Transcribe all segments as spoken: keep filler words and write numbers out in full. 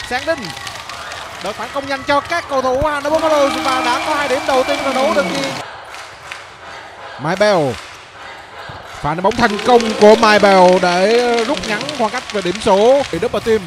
Sang Đinh đợt phản công nhanh cho các cầu thủ Hà Nội Buffalo và đã có hai điểm đầu tiên của đấu được gì. Mai Bell pha ném bóng thành công của Mai Bell để rút ngắn khoảng cách về điểm số để double team.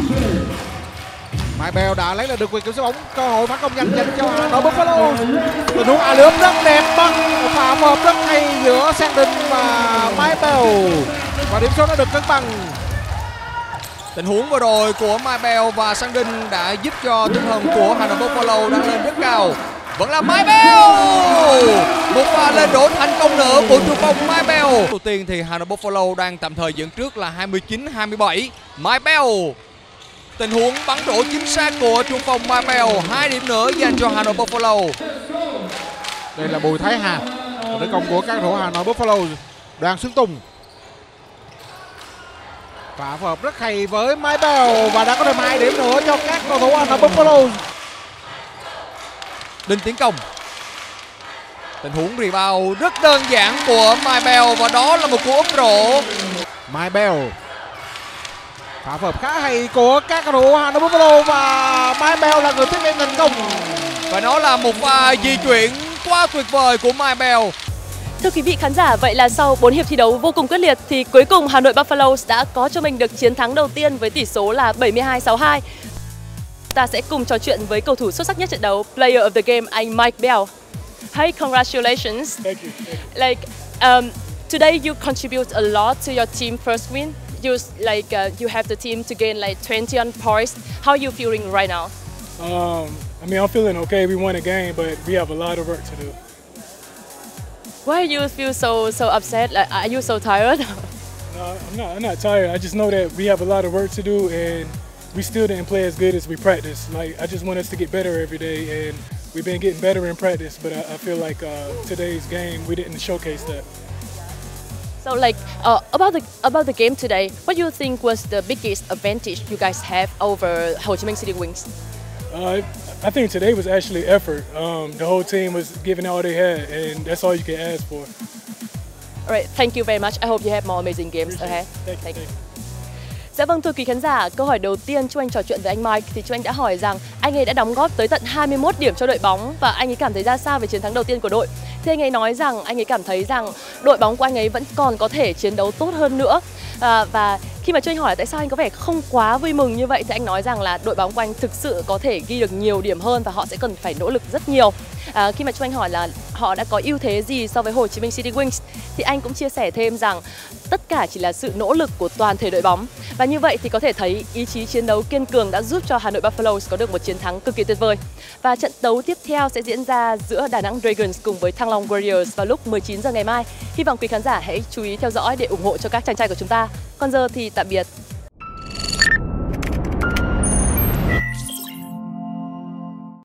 Mai Bell đã lấy lại được quyền kiểm soát bóng, cơ hội phản công nhanh dành cho Hà Nội Buffalo. Tình huống a lướp rất đẹp, bằng pha phối hợp rất hay giữa Sang Đinh và Mai Bell và điểm số đã được cân bằng. Tình huống vừa rồi của Mai Bell và Sang Đinh đã giúp cho tinh thần của Hà Nội Buffalo đang lên rất cao. Vẫn là Mai Bell, một pha lên đổ thành công nữa của trung phong Mai Bell. Đầu tiên thì Hà Nội Buffalo đang tạm thời dẫn trước là hai mươi chín hai mươi bảy. Mai Bell, tình huống bắn đổ chính xác của trung phong Mai Bell, hai điểm nữa dành cho Hà Nội Buffalo. Đây là Bùi Thái Hà, tấn công của các cầu thủ Hà Nội Buffalo. Đoàn Xuân Tùng và phối hợp rất hay với Mai Bell và đã có thêm hai điểm nữa cho các cầu thủ Hà Nội Buffalo. Đinh Tiến Công, tình huống rebound rất đơn giản của Mai Bell và đó là một cú úp rổ. Mai Bell phá phối hợp khá hay của các cầu thủ Hà Nội Buffalo và Mai Bell là người tiếp nhận thành công. Và nó là một pha di chuyển quá tuyệt vời của Mai Bell. Thưa quý vị khán giả, vậy là sau bốn hiệp thi đấu vô cùng quyết liệt thì cuối cùng Hà Nội Buffalo đã có cho mình được chiến thắng đầu tiên với tỷ số là bảy mươi hai sáu hai. Ta sẽ cùng trò chuyện với cầu thủ xuất sắc nhất trận đấu, Player of the Game, anh Mike Bell. Hey, congratulations. Thank you. Thank you. Like, um, today you contribute a lot to your team first win. You like uh, you have the team to gain like twenty on points. How are you feeling right now? Um, I mean, I'm feeling okay. We won a game, but we have a lot of work to do. Why do you feel so so upset? Like, are you so tired? No, I'm not. I'm not tired. I just know that we have a lot of work to do, and we still didn't play as good as we practiced. Like, I just want us to get better every day, and we've been getting better in practice. But I, I feel like uh, today's game we didn't showcase that. So, like uh, about the about the game today, what do you think was the biggest advantage you guys have over Ho Chi Minh City Wings? Uh, I think today was actually effort. Um, the whole team was giving all they had, and that's all you can ask for. All right, thank you very much. I hope you have more amazing games ahead. Thank you. Thank you. Dạ vâng, thưa quý khán giả, câu hỏi đầu tiên Chu Anh trò chuyện với anh Mike thì Chu Anh đã hỏi rằng anh ấy đã đóng góp tới tận hai mươi mốt điểm cho đội bóng và anh ấy cảm thấy ra sao về chiến thắng đầu tiên của đội. Thì anh ấy nói rằng anh ấy cảm thấy rằng đội bóng của anh ấy vẫn còn có thể chiến đấu tốt hơn nữa. À, và khi mà Chu Anh hỏi là tại sao anh có vẻ không quá vui mừng như vậy thì anh nói rằng là đội bóng của anh thực sự có thể ghi được nhiều điểm hơn và họ sẽ cần phải nỗ lực rất nhiều. À, khi mà Chu Anh hỏi là họ đã có ưu thế gì so với Hồ Chí Minh City Wings thì anh cũng chia sẻ thêm rằng tất cả chỉ là sự nỗ lực của toàn thể đội bóng. Và như vậy thì có thể thấy ý chí chiến đấu kiên cường đã giúp cho Hà Nội Buffalo có được một chiến thắng cực kỳ tuyệt vời. Và trận đấu tiếp theo sẽ diễn ra giữa Đà Nẵng Dragons cùng với Thăng Long Warriors vào lúc mười chín giờ ngày mai. Hy vọng quý khán giả hãy chú ý theo dõi để ủng hộ cho các chàng trai của chúng ta. Còn giờ thì tạm biệt.